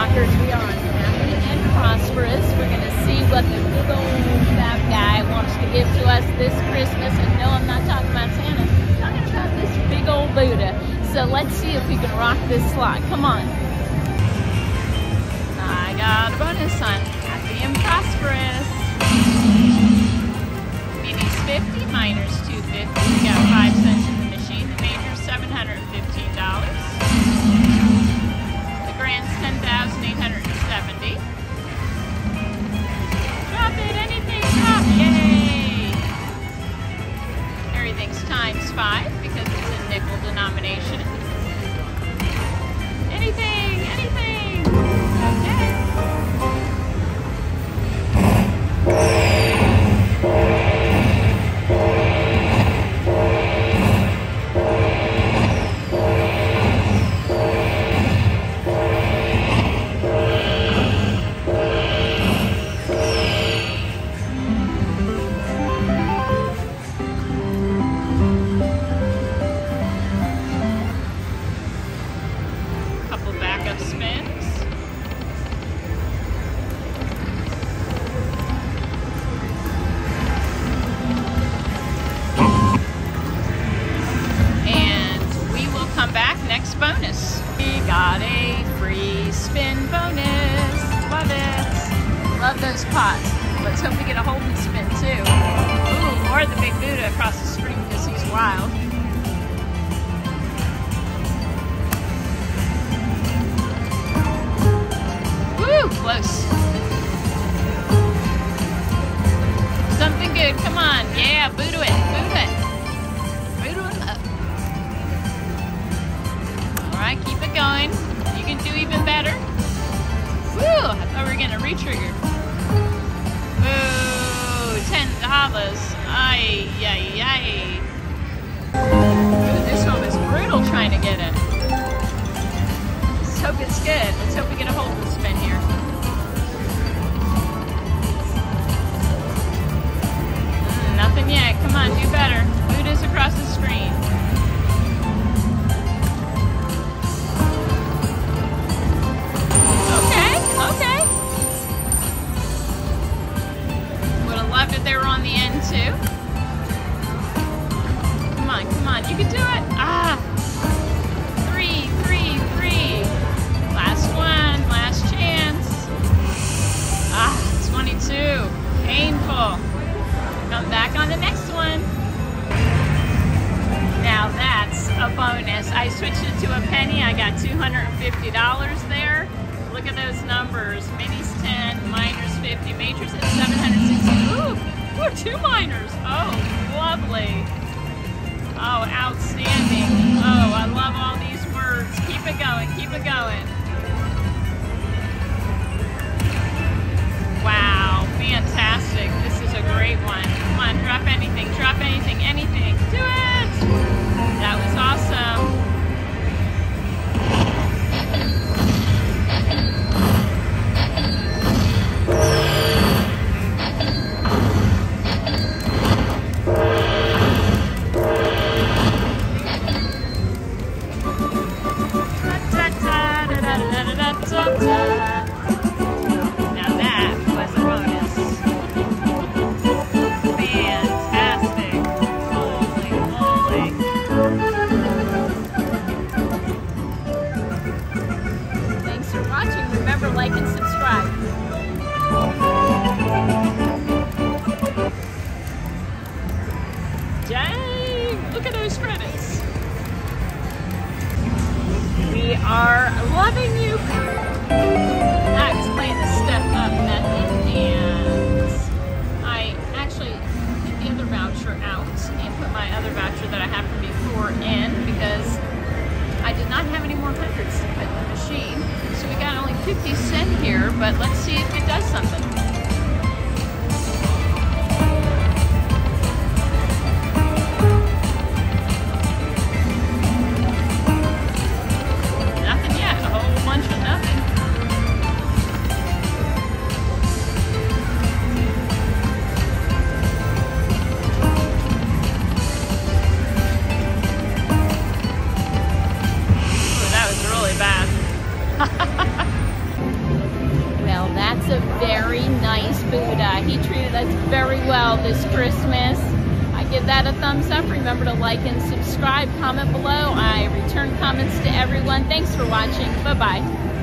rockers, we are on Tampa and Prosperous. We're going to see what the big old fat guy wants to give to us this Christmas. And no, I'm not talking about Santa. I'm talking about this big old Buddha. So let's see if we can rock this slot. Come on. I got a bonus on Happy and Prosperous. Minis 50, minors 250. We got 5 cents in the machine. The major's $715. The grand's $10,870. Drop it, anything, drop, yay! Everything's times 5 because it's a nickel denomination. Anything, anything, okay. Bonus. We got a free spin bonus. Love it. Love those pots. Let's hope we get a hold and spin too. Ooh, or the big Buddha across the screen because he's wild. Woo, close. Something good. Come on. Yeah, Buddha it. Buddha it. Alright, keep it going. You can do even better. Woo! I thought we were getting a re-trigger. Woo! $10. Ay, ay, ay. Ooh, this one was brutal trying to get it. Let's hope it's good. Let's hope we get a hold and spin here. Nothing yet. Come on, do better. Buddha's across the screen. Okay. Would have loved it they were on the end too. Come on, you can do it. Ah! 3, 3, 3. Last one, last chance. Ah, 22. Painful. Come back on the next one. Now that's a bonus. I switched it to a penny. I got $250 there. Look at those numbers. Minis 10, minors 50, majors at 760. Ooh, 2 minors. Oh, lovely. Oh, outstanding. Oh, I love all these words. Keep it going, keep it going. Wow, fantastic. This is a great one. Come on, drop anything, anything. Do it! That was awesome. Now that was a bonus. Fantastic. Holy moly. Thanks for watching. Remember, like and subscribe. Dang! Look at those credits. We are loving you. I was playing the step up method and I actually took the other voucher out and put my other voucher that I had from before in because I did not have any more hundreds to put in the machine. So we got only 50 cents here, but let's see if it does something. this Christmas. I give that a thumbs up. Remember to like and subscribe, comment below. I return comments to everyone. Thanks for watching. Bye-bye.